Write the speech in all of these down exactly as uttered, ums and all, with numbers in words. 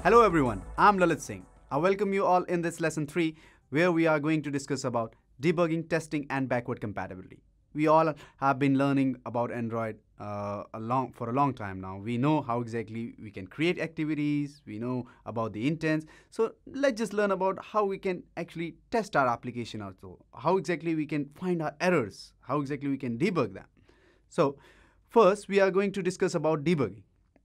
Hello everyone, I'm Lalit Singh. I welcome you all in this lesson three where we are going to discuss about debugging, testing and backward compatibility. We all have been learning about Android uh, a long, for a long time now. We know how exactly we can create activities, we know about the intents. So let's just learn about how we can actually test our application also, how exactly we can find our errors, how exactly we can debug them. So first we are going to discuss about debugging.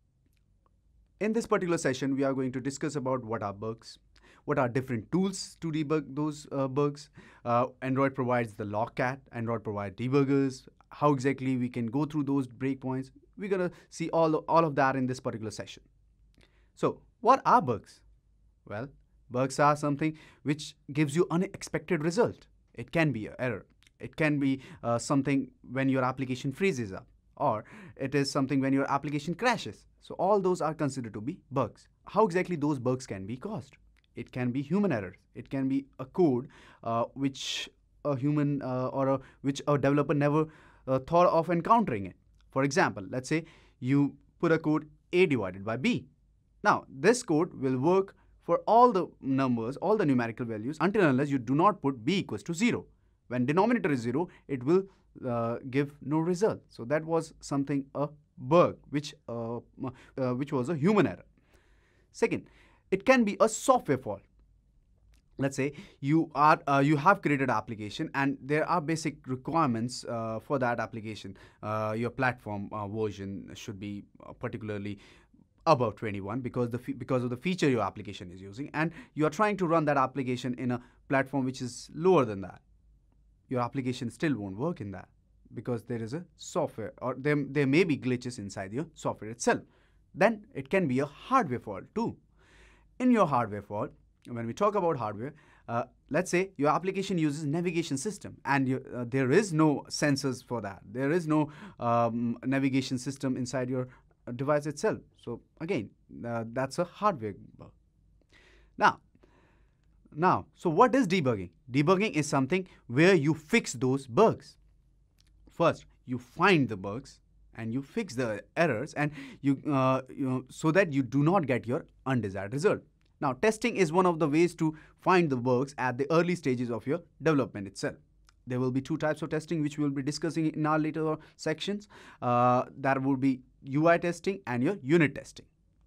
In this particular session, we are going to discuss about what are bugs, what are different tools to debug those uh, bugs. Uh, Android provides the logcat, Android provides debuggers, how exactly we can go through those breakpoints. We're going to see all, all of that in this particular session. So what are bugs? Well, bugs are something which gives you unexpected result. It can be an error. It can be uh, something when your application freezes up, or it is something when your application crashes. So all those are considered to be bugs. How exactly those bugs can be caused? It can be human errors. It can be a code uh, which a human uh, or a, which a developer never uh, thought of encountering it. For example, let's say you put a code A divided by B. Now this code will work for all the numbers, all the numerical values until and unless you do not put B equals to zero. When denominator is zero, it will uh, give no result. So that was something a bug, which uh, uh, which was a human error. Second, it can be a software fault. Let's say you are uh, you have created an application and there are basic requirements uh, for that application. Uh, your platform uh, version should be uh, particularly above twenty-one because the because of the feature your application is using, and you are trying to run that application in a platform which is lower than that. Your application still won't work in that, because there is a software, or there, there may be glitches inside your software itself. Then it can be a hardware fault too. In your hardware fault, when we talk about hardware, uh, let's say your application uses navigation system and you, uh, there is no sensors for that. There is no um, navigation system inside your device itself. So again, uh, that's a hardware bug. Now, now, so what is debugging? Debugging is something where you fix those bugs. First, you find the bugs and you fix the errors, and you, uh, you know, so that you do not get your undesired result. Now, testing is one of the ways to find the bugs at the early stages of your development itself. There will be two types of testing which we will be discussing in our later sections. Uh, that will be U I testing and your unit testing.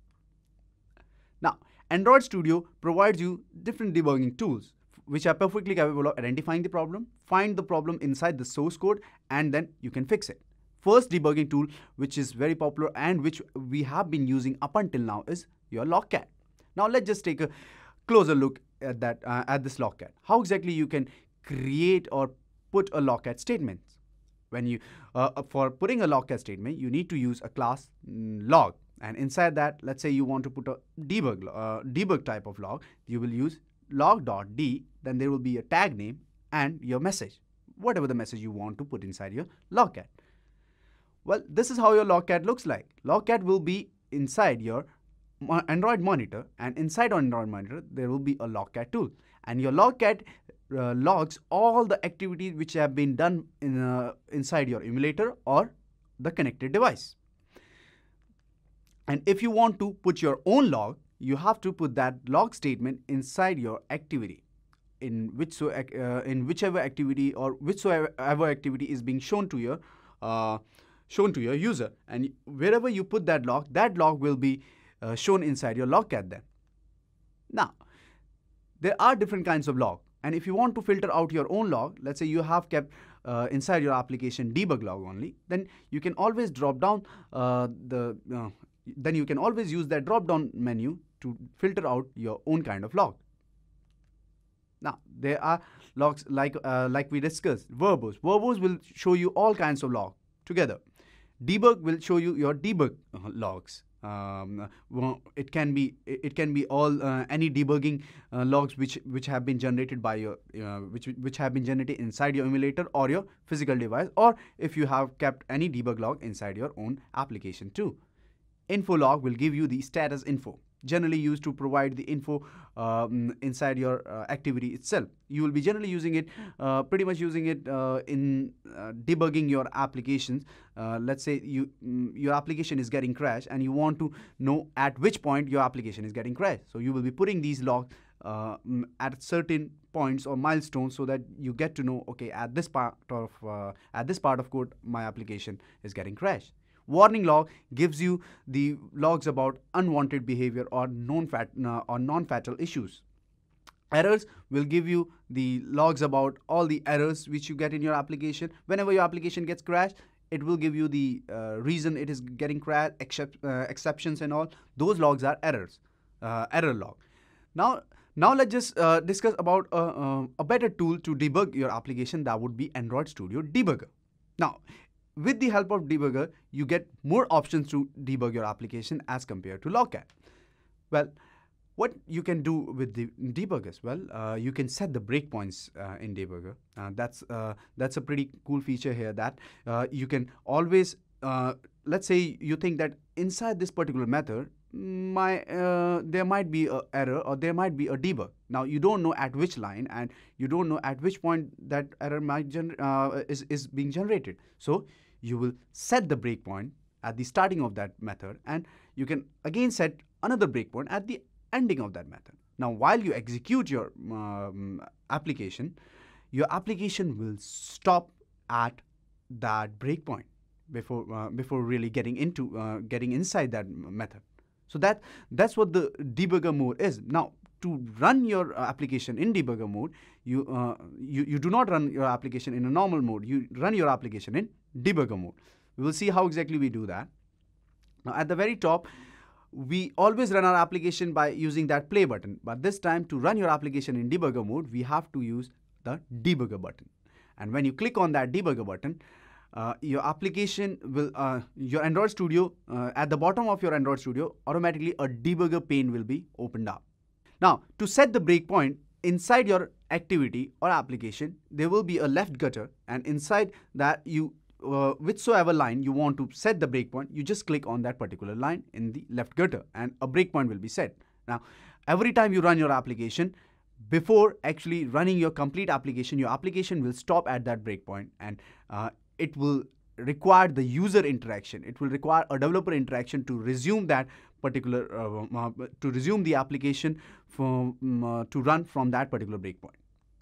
Now, Android Studio provides you different debugging tools which are perfectly capable of identifying the problem, find the problem inside the source code, and then you can fix it. First debugging tool which is very popular and which we have been using up until now is your logcat. Now let's just take a closer look at that uh, at this logcat. How exactly you can create or put a logcat statement. When you uh, for putting a logcat statement, you need to use a class mm, log, and inside that, let's say you want to put a debug uh, debug type of log, you will use log.d, then there will be a tag name and your message, whatever the message you want to put inside your logcat. Well, this is how your logcat looks like. Logcat will be inside your Android monitor, and inside Android monitor there will be a logcat tool, and your logcat uh, logs all the activities which have been done in uh, inside your emulator or the connected device. And if you want to put your own log, you have to put that log statement inside your activity, in which so uh, in whichever activity or whichsoever activity is being shown to your uh, shown to your user, and wherever you put that log, that log will be uh, shown inside your logcat then. Now, there are different kinds of log, and if you want to filter out your own log, let's say you have kept uh, inside your application debug log only, then you can always drop down uh, the uh, then you can always use that drop down menu to filter out your own kind of log. Now, there are logs like uh, like we discussed, verbose. Verbose will show you all kinds of log together. Debug will show you your debug uh, logs. Um, well, it can be it can be all uh, any debugging uh, logs which which have been generated by your uh, which which have been generated inside your emulator or your physical device, or if you have kept any debug log inside your own application too. Info log will give you the status info. generally used to provide the info um, inside your uh, activity itself. You will be generally using it, uh, pretty much using it uh, in uh, debugging your applications. Uh, let's say you mm, your application is getting crashed and you want to know at which point your application is getting crashed. So you will be putting these logs uh, at certain points or milestones so that you get to know, okay, at this part of uh, at this part of code my application is getting crashed. Warning log gives you the logs about unwanted behavior or non-fat uh, or non-fatal issues. Errors will give you the logs about all the errors which you get in your application. Whenever your application gets crashed, it will give you the uh, reason it is getting crashed, except, uh, exceptions and all. Those logs are errors, uh, error log. Now, now let's just uh, discuss about uh, uh, a better tool to debug your application. That would be Android Studio Debugger. Now, with the help of debugger, you get more options to debug your application as compared to logcat. Well, what you can do with the debuggers? Well, uh, you can set the breakpoints uh, in debugger. Uh, that's uh, that's a pretty cool feature here. That uh, you can always, uh, let's say you think that inside this particular method, my uh, there might be an error or there might be a debug. Now you don't know at which line and you don't know at which point that error might gener uh, is is being generated. So you will set the breakpoint at the starting of that method, and you can again set another breakpoint at the ending of that method. Now, while you execute your um, application, your application will stop at that breakpoint before uh, before really getting into uh, getting inside that method. So that that's what the debugger mode is. Now, to run your application in debugger mode, you, uh, you, you do not run your application in a normal mode. You run your application in debugger mode. We will see how exactly we do that. Now, at the very top, we always run our application by using that play button. But this time, to run your application in debugger mode, we have to use the debugger button. And when you click on that debugger button, Uh, your application will, uh, your Android Studio, uh, at the bottom of your Android Studio, automatically a debugger pane will be opened up. Now, to set the breakpoint inside your activity or application, there will be a left gutter, and inside that you, uh, whichsoever line you want to set the breakpoint, you just click on that particular line in the left gutter, and a breakpoint will be set. Now, every time you run your application, before actually running your complete application, your application will stop at that breakpoint, and uh, it will require the user interaction. It will require a developer interaction to resume that particular, uh, uh, to resume the application from, uh, to run from that particular breakpoint.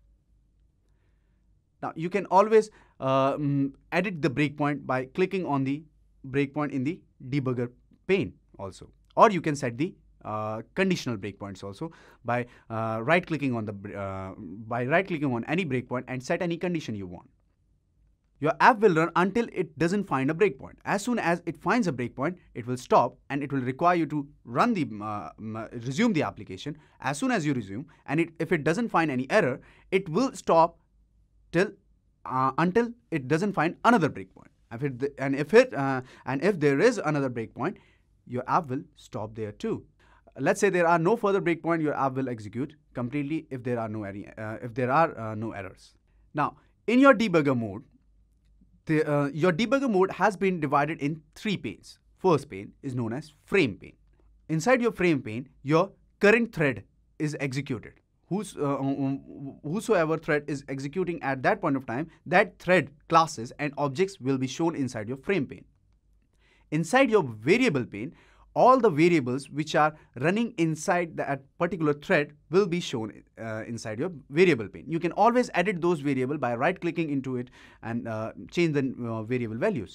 Now, you can always uh, edit the breakpoint by clicking on the breakpoint in the debugger pane also. Or you can set the uh, conditional breakpoints also by uh, right-clicking on the, uh, by right-clicking on any breakpoint and set any condition you want. Your app will run until it doesn't find a breakpoint. As soon as it finds a breakpoint, it will stop and it will require you to run the, uh, resume the application. As soon as you resume, and it, if it doesn't find any error, it will stop till uh, until it doesn't find another breakpoint. If it, and if it uh, and if there is another breakpoint, your app will stop there too. Let's say there are no further breakpoint, your app will execute completely if there are no any, uh, if there are uh, no errors. Now, in your debugger mode, The, uh, your debugger mode has been divided in three panes. First pane is known as frame pane. Inside your frame pane, your current thread is executed. Who's, uh, um, whosoever thread is executing at that point of time, that thread classes and objects will be shown inside your frame pane. Inside your variable pane, all the variables which are running inside that particular thread will be shown uh, inside your variable pane. You can always edit those variables by right-clicking into it and uh, change the uh, variable values.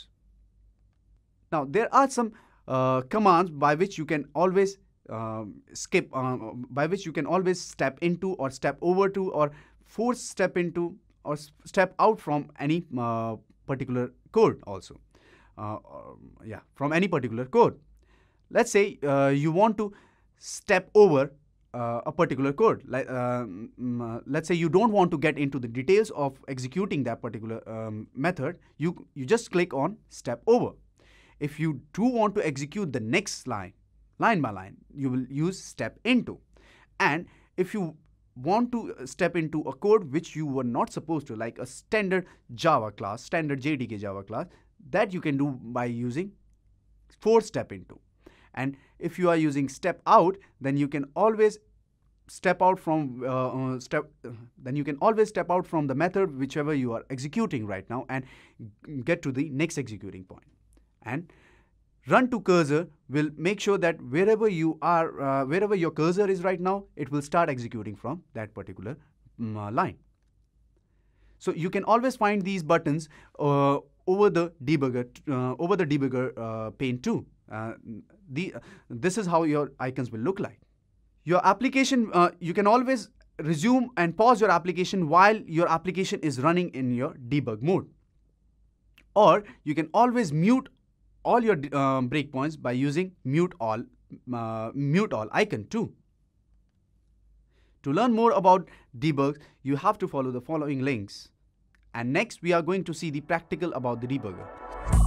Now, there are some uh, commands by which you can always uh, skip, uh, by which you can always step into or step over to or force step into or step out from any uh, particular code also. Uh, yeah, from any particular code. Let's say uh, you want to step over uh, a particular code. Like, uh, uh, let's say you don't want to get into the details of executing that particular um, method. You, you just click on step over. If you do want to execute the next line, line by line, you will use step into. And if you want to step into a code which you were not supposed to, like a standard Java class, standard J D K Java class, that you can do by using force step into. And if you are using step out, then you can always step out from uh, step then you can always step out from the method whichever you are executing right now and get to the next executing point. And run to cursor will make sure that wherever you are, uh, wherever your cursor is right now, it will start executing from that particular um, uh, line. So you can always find these buttons uh, over the debugger, uh, over the debugger uh, pane too. Uh, the uh, this is how your icons will look like. Your application, uh, you can always resume and pause your application while your application is running in your debug mode. Or you can always mute all your um, breakpoints by using mute all, uh, mute all icon too. To learn more about debug, you have to follow the following links. And next, we are going to see the practical about the debugger.